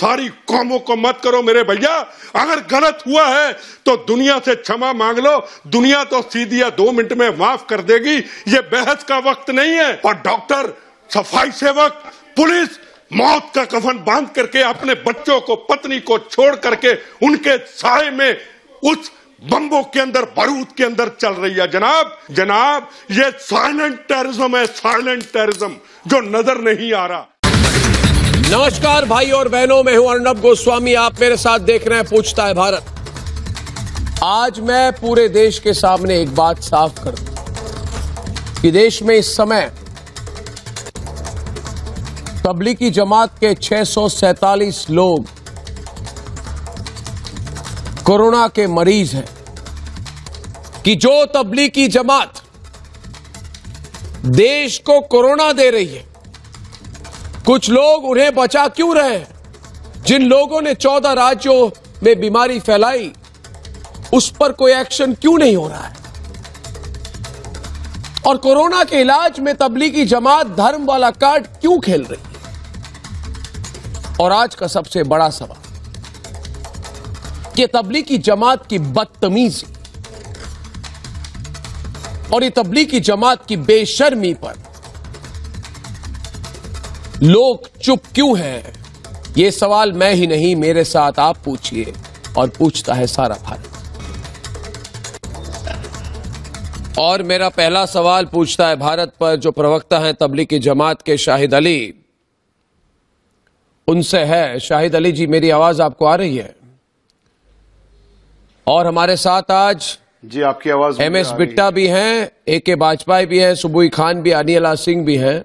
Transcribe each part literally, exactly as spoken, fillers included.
सारी कौमों को मत करो मेरे भैया। अगर गलत हुआ है तो दुनिया से क्षमा मांग लो, दुनिया तो सीधी या दो मिनट में माफ कर देगी। ये बहस का वक्त नहीं है। और डॉक्टर, सफाई सेवक, पुलिस मौत का कफन बांध करके अपने बच्चों को, पत्नी को छोड़ करके उनके साए में उस बम्बों के अंदर, बारूद के अंदर चल रही है। जनाब जनाब ये साइलेंट टेररिज्म है, साइलेंट टेररिज्म जो नजर नहीं आ रहा। नमस्कार भाई और बहनों, मैं हूं अर्नब गोस्वामी, आप मेरे साथ देख रहे हैं पूछता है भारत। आज मैं पूरे देश के सामने एक बात साफ कर दूं कि देश में इस समय तबलीगी जमात के छह सौ सैतालीस लोग कोरोना के मरीज हैं। कि जो तबलीगी जमात देश को कोरोना दे रही है, कुछ लोग उन्हें बचा क्यों रहे हैं? जिन लोगों ने चौदह राज्यों में बीमारी फैलाई, उस पर कोई एक्शन क्यों नहीं हो रहा है? और कोरोना के इलाज में तबलीगी जमात धर्म वाला कार्ड क्यों खेल रही है? और आज का सबसे बड़ा सवाल कि तबलीगी जमात की बदतमीजी और ये तबलीगी जमात की बेशर्मी पर लोग चुप क्यों हैं? ये सवाल मैं ही नहीं, मेरे साथ आप पूछिए और पूछता है सारा भारत। और मेरा पहला सवाल पूछता है भारत पर जो प्रवक्ता हैं तबलीगी जमात के शाहिद अली, उनसे है। शाहिद अली जी, मेरी आवाज आपको आ रही है? और हमारे साथ आज जी आपकी आवाज एम एस बिट्टा भी हैं, ए के वाजपेयी भी हैं, सुबुई खान भी, अनियला सिंह भी हैं।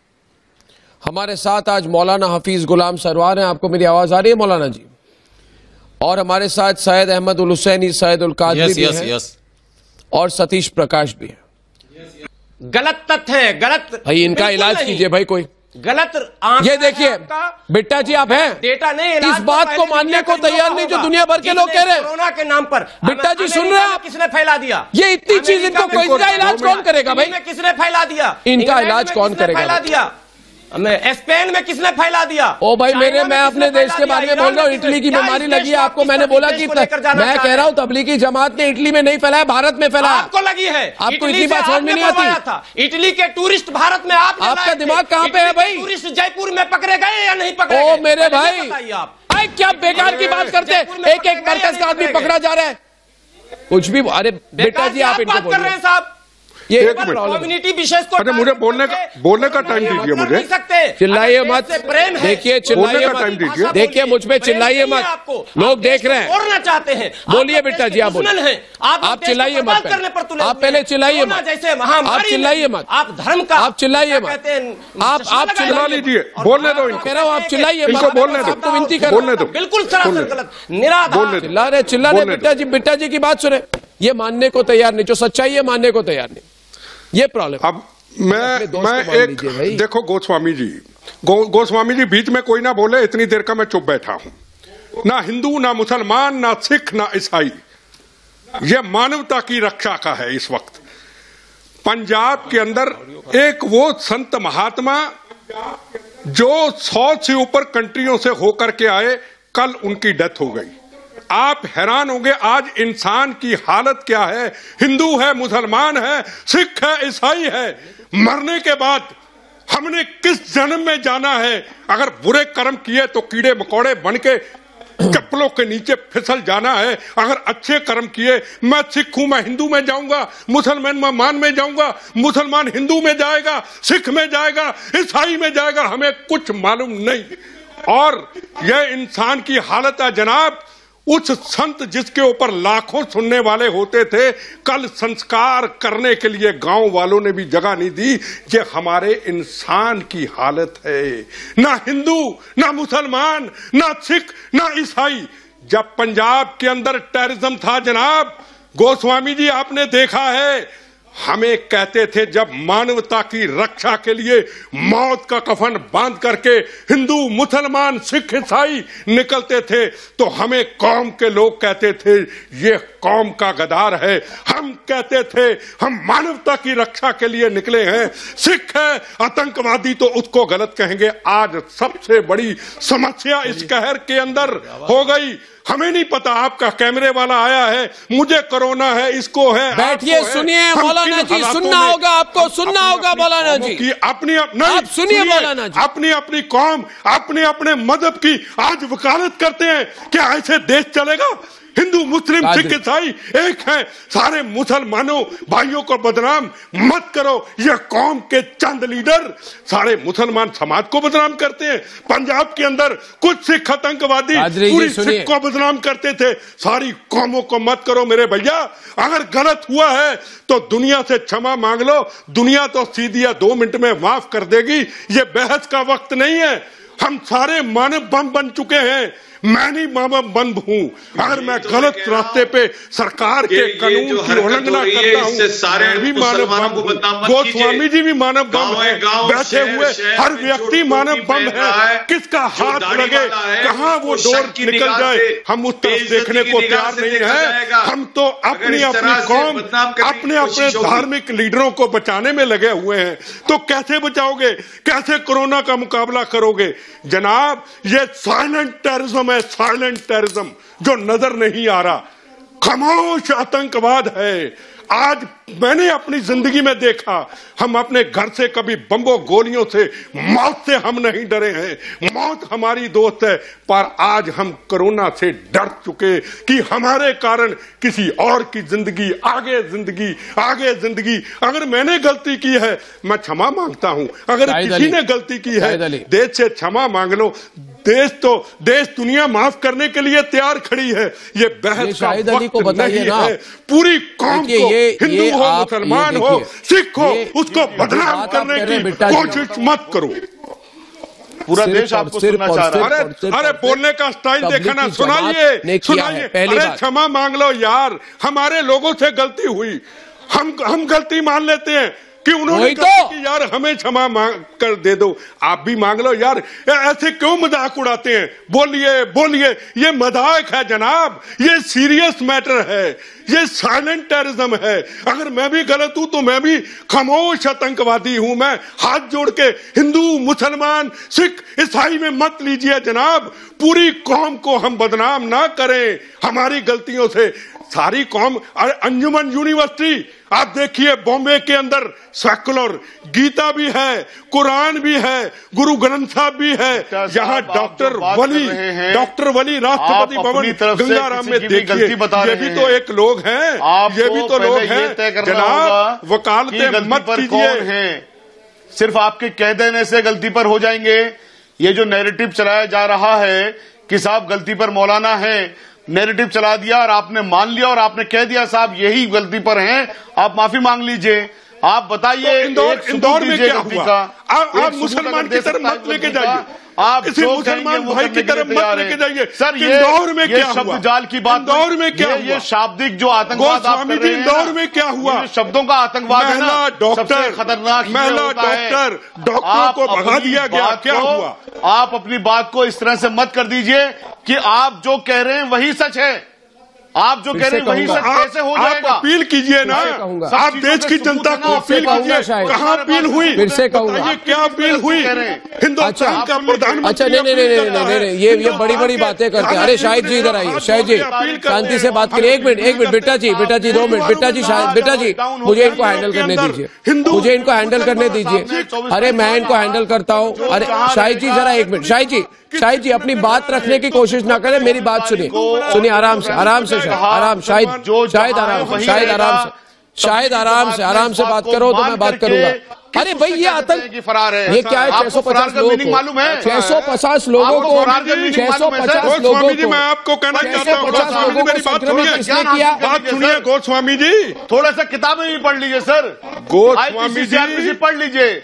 हमारे साथ आज मौलाना हफीज गुलाम सरवार हैं। आपको मेरी आवाज आ रही है मौलाना जी? और हमारे साथ सैयद अहमद उल हुसैनी, सैयद उल कादरी भी हैं, यस। और सतीश प्रकाश भी हैं। गलत तथ्य है, गलत। भाई इनका इलाज कीजिए भाई कोई। गलत ये देखिए बिट्टा जी, आप हैं डेटा नहीं, इस बात को मानने को तैयार नहीं जो दुनिया भर के लोग कह रहे हैं कोरोना के नाम पर। बिट्टा जी सुन रहे हैं आप? किसने फैला दिया ये इतनी चीज इनको कोई इनका इलाज कौन करेगा भाई? किसने फैला दिया इनका इलाज कौन करेगा? फैला दिया स्पेन में किसने फैला दिया? ओ भाई मेरे, मैं अपने देश के बारे में बोल रहा हूँ। इटली की बीमारी लगी है आपको, मैंने बोला कि मैं कह रहा हूँ तबलीगी जमात ने इटली में नहीं फैलाया, भारत में फैलाया। आपको लगी है? आपको इतनी बात समझ में नहीं आती? इटली के टूरिस्ट भारत में आप आपका दिमाग कहाँ पे है भाई? टूरिस्ट जयपुर में पकड़े गए या नहीं पकड़े? ओ मेरे भाई, आप क्या बेकार की बात करते हैं? एक एक मरकज का आदमी पकड़ा जा रहा है, कुछ भी। अरे बेटा जी, आप इनको बोल रहे हैं साहब, ये कम्युनिटी विशेष को। अरे मुझे बोलने का बोलने का टाइम दीजिए, मुझे चिल्लाइए मत। देखिए चिल्लाइए मत, देखिए मुझ पे चिल्लाइए मत, लोग देख रहे हैं। बोलना चाहते हैं, बोलिए बेटा जी, आप बोलिए। आप चिल्लाइए मत, आप पहले चिल्लाइए मत, जैसे आप चिल्लाइए मत, आप धर्म का आप चिल्लाइए मत, आप आप चिल्ला लीजिए, बोलने दो इनको। कह रहा हूँ आप चिल्लाइए मत, इनको बोलने दो, तो विनती कर, बोलने दो। बिल्कुल सरासर गलत, निराधार चिल्ला रहे चिल्ला रहे। बेटा जी, बेटा जी की बात सुने, ये मानने को तैयार नहीं, जो सच्चाई है मानने को तैयार नहीं, ये प्रॉब्लम। अब मैं मैं एक देखो गोस्वामी जी, गो, गोस्वामी जी बीच में कोई ना बोले, इतनी देर का मैं चुप बैठा हूं। ना हिंदू, ना मुसलमान, ना सिख, ना ईसाई, ये मानवता की रक्षा का है इस वक्त। पंजाब के अंदर एक वो संत महात्मा जो सौ से ऊपर कंट्रियों से होकर के आए, कल उनकी डेथ हो गई। आप हैरान होंगे आज इंसान की हालत क्या है। हिंदू है, मुसलमान है, सिख है, ईसाई है, मरने के बाद हमने किस जन्म में जाना है? अगर बुरे कर्म किए तो कीड़े मकोड़े बन के चप्पलों के नीचे फिसल जाना है। अगर अच्छे कर्म किए, मैं सिख हूं, मैं हिंदू में जाऊंगा, मुसलमान में मान में जाऊंगा, मुसलमान हिंदू में जाएगा, सिख में जाएगा, ईसाई में जाएगा, हमें कुछ मालूम नहीं। और यह इंसान की हालत है जनाब। उस संत जिसके ऊपर लाखों सुनने वाले होते थे, कल संस्कार करने के लिए गांव वालों ने भी जगह नहीं दी। ये हमारे इंसान की हालत है। ना हिंदू, ना मुसलमान, ना सिख, ना ईसाई। जब पंजाब के अंदर टेररिज्म था जनाब गोस्वामी जी, आपने देखा है हमें कहते थे जब मानवता की रक्षा के लिए मौत का कफन बांध करके हिंदू मुसलमान सिख ईसाई निकलते थे तो हमें कौम के लोग कहते थे ये कौम का गद्दार है। हम कहते थे हम मानवता की रक्षा के लिए निकले हैं। सिख है आतंकवादी तो उसको गलत कहेंगे। आज सबसे बड़ी समस्या इस कहर के अंदर हो गई। हमें नहीं पता, आपका कैमरे वाला आया है, मुझे कोरोना है, इसको है। बैठिए, सुनिए मौलाना जी, सुनना होगा आपको, सुनना होगा मौलाना जी कि अपनी अप, नहीं आप सुनिए मौलाना जी, अपनी अपनी कौम अपने अपने मजहब की आज वकालत करते हैं। क्या ऐसे देश चलेगा? हिंदू मुस्लिम सिख ईसाई एक हैं। सारे मुसलमानों भाइयों को बदनाम मत करो। यह कौम के चंद लीडर सारे मुसलमान समाज को बदनाम करते हैं। पंजाब के अंदर कुछ सिख आतंकवादी पूरी सिख को बदनाम करते थे। सारी कौमों को मत करो मेरे भैया। अगर गलत हुआ है तो दुनिया से क्षमा मांग लो। दुनिया तो सीधी या दो मिनट में माफ कर देगी। ये बहस का वक्त नहीं है। हम सारे मानव बम बन चुके हैं। मैं नहीं मानव बम हूं। अगर मैं गलत रास्ते पे सरकार के कानून की उल्लंघना करता हूं, मैं भी मानव बम हूं। गोस्वामी जी भी मानव बम है। बैठे हुए हर व्यक्ति मानव बम है। किसका हाथ लगे, कहां वो डोर निकल जाए, हम उस तरफ देखने को तैयार नहीं है। हम तो अपनी अपनी कौम अपने अपने धार्मिक लीडरों को बचाने में लगे हुए हैं। तो कैसे बचाओगे? कैसे कोरोना का मुकाबला करोगे? जनाब, ये साइलेंट टेररिज्म है, साइलेंट टेररिज्म जो नजर नहीं आ रहा। खामोश आतंकवाद है। आज मैंने अपनी जिंदगी में देखा, हम अपने घर से कभी बम्बों गोलियों से मौत से हम नहीं डरे हैं। मौत हमारी दोस्त है। पर आज हम कोरोना से डर चुके कि हमारे कारण किसी और की जिंदगी आगे जिंदगी आगे जिंदगी। अगर मैंने गलती की है मैं क्षमा मांगता हूं। अगर किसी ने गलती की है देश से क्षमा मांग लो। देश तो देश दुनिया माफ करने के लिए तैयार खड़ी है। ये बहस का वक्त नहीं है। पूरी कौम को, हिंदू हो मुसलमान हो सिख हो, उसको बदनाम करने की कोशिश मत करो। पूरा देश आपको सुनना चाह रहा है। अरे अरे बोलने का स्टाइल देखा ना। सुनाइए सुनाइए। अरे क्षमा मांग लो यार, हमारे लोगों से गलती हुई। हम हम गलती मान लेते हैं कि उन्होंने कहा कि यार हमें क्षमा मांग कर दे दो। आप भी मांग लो यार। ऐसे क्यों मजाक उड़ाते हैं? बोलिए बोलिए। ये मजाक है जनाब, ये सीरियस मैटर है, ये साइलेंट टेररिज्म है। अगर मैं भी गलत हूं तो मैं भी खामोश आतंकवादी हूं। मैं हाथ जोड़ के हिंदू मुसलमान सिख ईसाई में मत लीजिए जनाब। पूरी कौम को हम बदनाम ना करें हमारी गलतियों से। सारी कौम, अरे अंजुमन यूनिवर्सिटी आप देखिए, बॉम्बे के अंदर सेकुलर गीता भी है, कुरान भी है, गुरु ग्रंथ साहब भी है। यहाँ डॉक्टर वली डॉक्टर वली राष्ट्रपति भवन गंगाराम में देखिए, ये भी तो एक लोग हैं। ये भी तो लोग हैं जनाब। वकालतें मत कीजिए। सिर्फ आपके कह देने से गलती पर हो जाएंगे। ये जो नैरेटिव चलाया जा रहा है कि साहब गलती पर मौलाना है, नैरेटिव चला दिया और आपने मान लिया और आपने कह दिया साहब यही गलती पर हैं, आप माफी मांग लीजिए। आप बताइए तो इंदौर इंदौर में क्या हुआ? आप, आप मुसलमान की तरफ मत लेके जाइए। आप किसी मुसलमान भाई की तरफ मत लेके जाइए। सर ये इंदौर में क्या शब्द हुआ? जाल की बात। इंदौर में क्या हुआ? ये शाब्दिक जो आतंकवाद आप कर रहे हैं, इंदौर में क्या हुआ? शब्दों का आतंकवाद है ना। डॉक्टर खतरनाक महिला डॉक्टर डॉक्टरों को भगा दिया गया। क्या हुआ? आप अपनी बात को इस तरह से मत कर दीजिए कि आप जो कह रहे हैं वही सच है। आप जो कह रहे हैं वही सच कैसे हो जाएगा? आप अपील कीजिए ना। आप देश की जनता को अपील कीजिए। कहाँ अपील हुई? फिर से कहूंगा, ये क्या अपील हुई? हिंदुस्तान का प्रधानमंत्री। अच्छा नहीं नहीं नहीं नहीं नहीं ये ये बड़ी बड़ी बातें करते हैं। अरे शाहिद जी इधर आइए। शाहिद जी शांति से बात करिए। एक मिनट एक मिनट बेटा जी बेटा जी दो मिनट बेटा जी शाहिद बेटा जी मुझे इनको हैंडल करने दीजिए। मुझे इनको हैंडल करने दीजिए। अरे मैं इनको हैंडल करता हूँ। अरे शाहिद जी जरा एक मिनट। शाहिद जी शाहिद जी अपनी बात रखने की कोशिश ना करें। मेरी बात सुनिए सुनिए आराम से आराम से आराम शायद शायद आराम से शायद आराम से शायद आराम से आराम से बात करो तो मैं बात करूंगा। अरे भाई ये आतंक की फरार है। ये क्या है? छह सौ पचास लोगों को छह सौ पचास लोगों को छह सौ पचास लोगों को मैं आपको कहना चाहता हूँ लोगों को संक्रमित किसने किया? बात सुनिए गोस्वामी जी। थोड़ा सा किताबें भी पढ़ लीजिए सर। गोस्वामी जी पढ़ लीजिए।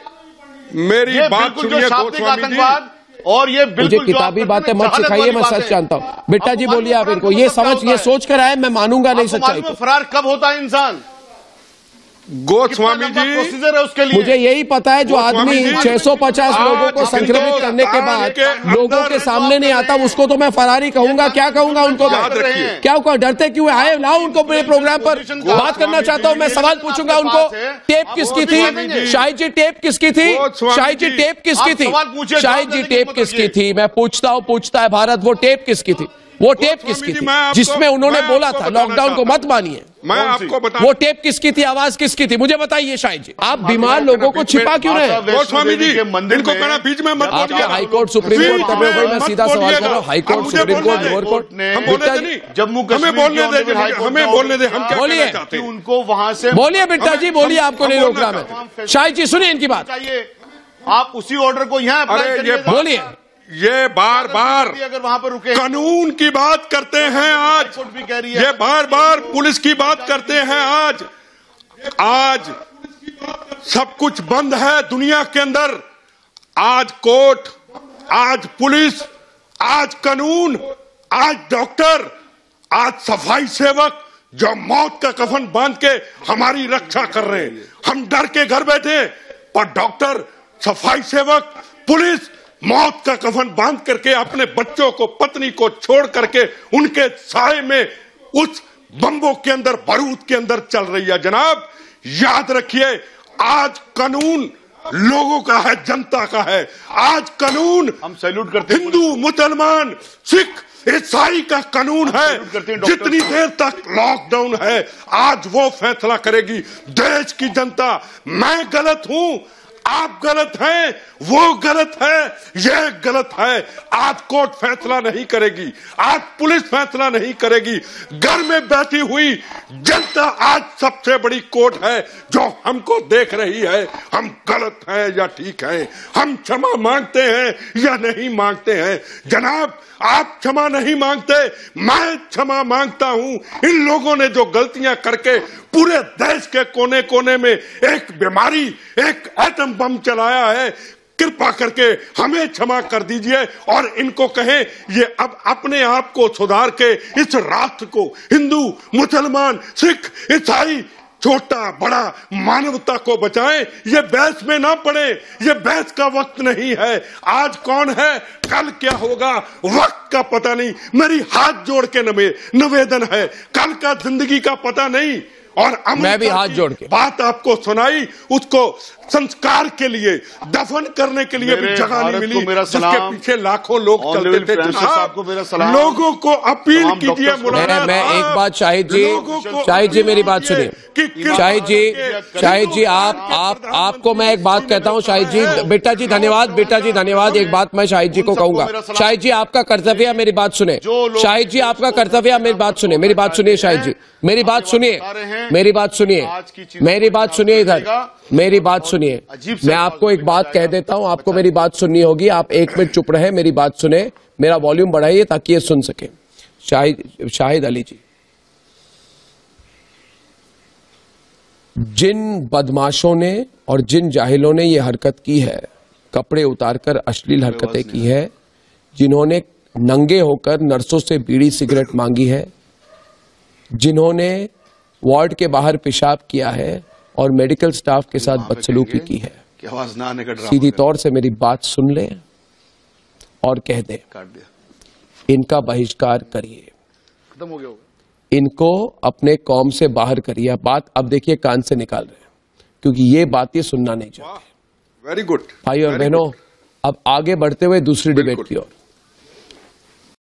मेरी बात सुनिए गोस्वामी जी। और ये मुझे किताबी बातें मत सिखाइए। मैं सच जानता हूँ। बेटा जी बोलिए आप इनको। ये समझ ये सोच कर आए मैं मानूंगा नहीं सच्चाई को। फरार कब होता है इंसान? गोस्वामी जी प्रोसीजर है उसके लिए। मुझे यही पता है जो आदमी छह सौ पचास लोगों को संक्रमित करने के बाद लोगों के सामने नहीं आता, उसको तो मैं फरारी कहूंगा। क्या कहूंगा उनको? क्या होगा? डरते क्यों आए? लाओ उनको मेरे प्रोग्राम पर बात करना चाहता हूं मैं। सवाल पूछूंगा उनको, टेप किसकी थी? शाहिद जी टेप किसकी थी? शाहिद जी टेप किसकी थी? शाहिद जी टेप किसकी थी? मैं पूछता हूं, पूछता है भारत, वो टेप किसकी थी? वो टेप किसकी थी जिसमें उन्होंने बोला था लॉकडाउन को मत मानिए? मैं आपको बता, वो टेप किसकी थी? आवाज किसकी थी? मुझे बताइए शाहिद जी। आप बीमार लोगों को छिपा क्यों रहे? गोस्वामी जी इनको कहना बीच में मत बोलिए। हाई कोर्ट सुप्रीम कोर्ट कर रहे हो, मैं सीधा सवाल कर रहा हूँ। High court supreme court lower court हम बोलने दे, जम्मू कश्मीर हमें बोलने दे, हमें बोलने दे, हम क्या कहना चाहते हैं उनको वहां से बोलिए। बिट्टा जी बोलिए, आपको नहीं रोक रहा मैं। शाहिद जी सुनिए इनकी बात। आप उसी ऑर्डर को यहाँ बोलिए। ये बार बार अगर वहां पर रुके कानून की बात करते हैं आज, भी कह रही है ये बार बार पुलिस की बात करते हैं आज। आज सब कुछ बंद है दुनिया के अंदर। आज कोर्ट, आज पुलिस, आज कानून, आज डॉक्टर, आज सफाई सेवक जो मौत का कफन बांध के हमारी रक्षा कर रहे हैं। हम डर के घर बैठे, पर डॉक्टर, सफाई सेवक, पुलिस मौत का कफन बांध करके अपने बच्चों को, पत्नी को छोड़ करके उनके साए में उस बम्बों के अंदर, बारूद के अंदर चल रही है। जनाब याद रखिए, आज कानून लोगों का है, जनता का है। आज कानून हम सैल्यूट करते हैं। हिंदू, मुसलमान, सिख, ईसाई का कानून है। जितनी देर तक लॉकडाउन है, आज वो फैसला करेगी देश की जनता। मैं गलत हूं, आप गलत हैं, वो गलत है, यह गलत है। आज कोर्ट फैसला नहीं करेगी, आज पुलिस फैसला नहीं करेगी। घर में बैठी हुई जनता आज सबसे बड़ी कोर्ट है जो हमको देख रही है। हम गलत हैं या ठीक हैं, हम क्षमा मांगते हैं या नहीं मांगते हैं। जनाब आप क्षमा नहीं मांगते, मैं क्षमा मांगता हूं। इन लोगों ने जो गलतियां करके पूरे देश के कोने कोने में एक बीमारी, एक एटम बम चलाया है, कृपा करके हमें क्षमा कर दीजिए और इनको कहें ये अब अपने आप को सुधार के इस राष्ट्र को, हिंदू, मुसलमान, सिख, ईसाई, छोटा बड़ा, मानवता को बचाएं। ये बहस में ना पड़े, ये बहस का वक्त नहीं है। आज कौन है, कल क्या होगा, वक्त का पता नहीं। मेरी हाथ जोड़ के निवेदन है, कल का जिंदगी का पता नहीं। और मैं भी हाथ जोड़ के बात आपको सुनाई, उसको संस्कार के लिए, दफन करने के लिए भी जगह नहीं मिली, जिसके पीछे लाखों लोग चलते थे। लोगों को अपील कीजिए। मैं, मैं एक बात शाहिद जी, शाहिद जी मेरी बात सुनिए। शाहिद जी, शाहिद जी आप आप आपको मैं एक बात कहता हूँ। शाहिद जी, बेटा जी धन्यवाद, बेटा जी धन्यवाद। एक बात मैं शाहिद जी को कहूंगा। शाहिद जी आपका कर्तव्य है, मेरी बात सुने। शाहिद जी आपका कर्तव्य है, मेरी बात सुने, मेरी बात सुनिए। शाहिद जी मेरी बात सुनिए, मेरी बात सुनिए, मेरी बात सुनिए, इधर मेरी बात सुनिए। मैं आपको एक बात कह देता हूं, आपको मेरी बात सुननी होगी। आप एक मिनट चुप रहे, मेरी बात सुने, मेरा वॉल्यूम बढ़ाइए ताकि ये सुन सके। शाहिद शाहिद अली जी, जिन बदमाशों ने और जिन जाहिलों ने ये हरकत की है, कपड़े उतारकर अश्लील हरकतें की है, जिन्होंने नंगे होकर नर्सों से बीड़ी सिगरेट मांगी है, जिन्होंने वार्ड के बाहर पेशाब किया है और मेडिकल स्टाफ के साथ बदसलूकी की है, सीधी तौर से मेरी बात सुन लें और कह दें इनका बहिष्कार करिए, खत्म हो गया होगा। इनको अपने कौम से बाहर करिए। बात अब देखिए कान से निकाल रहे हैं, क्योंकि ये बात ये सुनना नहीं चाहते। वेरी गुड भाई और बहनों, अब आगे बढ़ते हुए दूसरी डिबेट की ओर।